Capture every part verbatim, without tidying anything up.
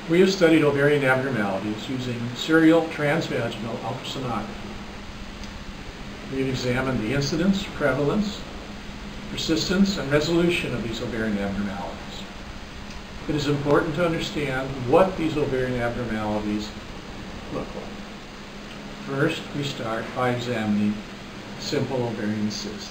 We have studied ovarian abnormalities using serial transvaginal ultrasonography. We have examined the incidence, prevalence, persistence, and resolution of these ovarian abnormalities. It is important to understand what these ovarian abnormalities look like. First, we start by examining simple ovarian cysts.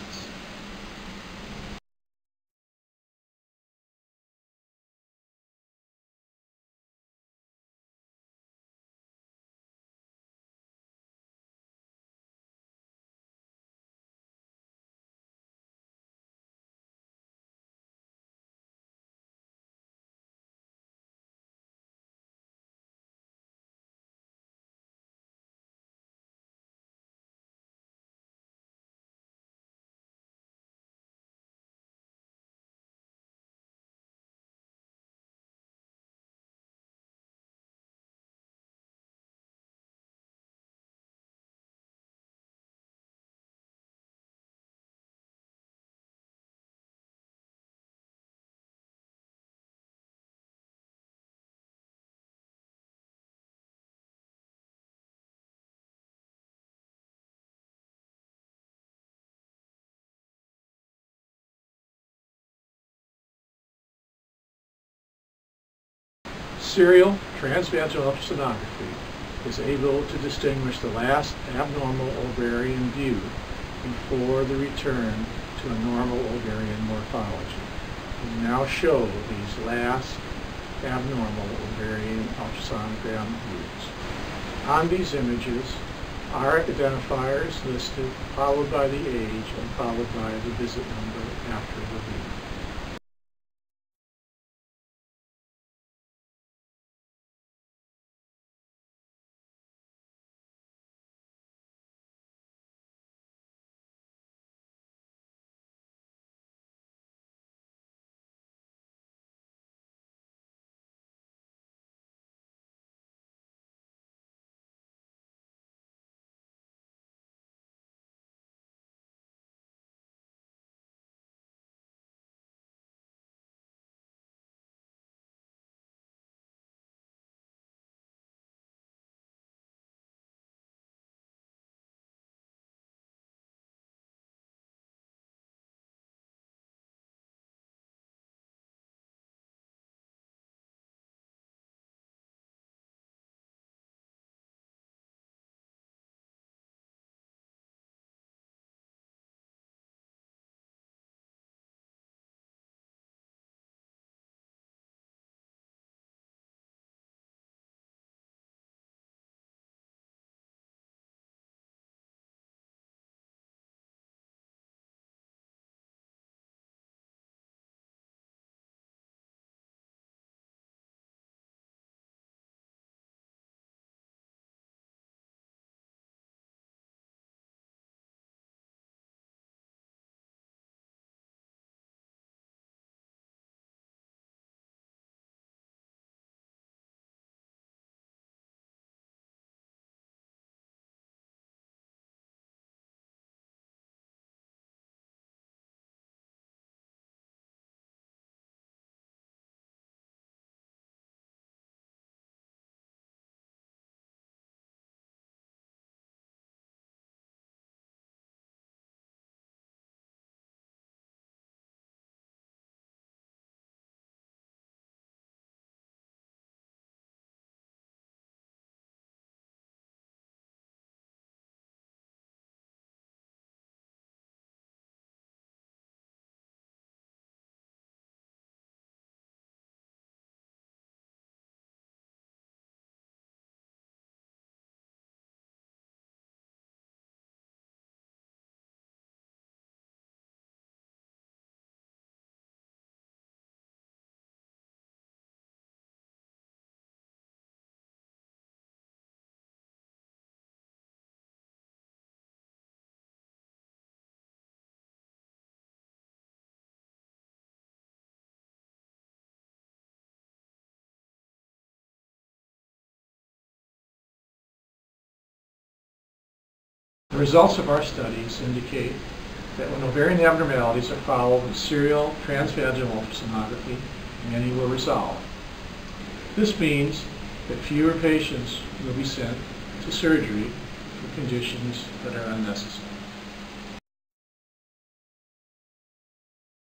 Serial transvaginal ultrasonography is able to distinguish the last abnormal ovarian view before the return to a normal ovarian morphology. We now show these last abnormal ovarian ultrasonogram views. On these images are identifiers listed, followed by the age and followed by the visit number after the view. The results of our studies indicate that when ovarian abnormalities are followed with serial transvaginal ultrasonography, many will resolve. This means that fewer patients will be sent to surgery for conditions that are unnecessary.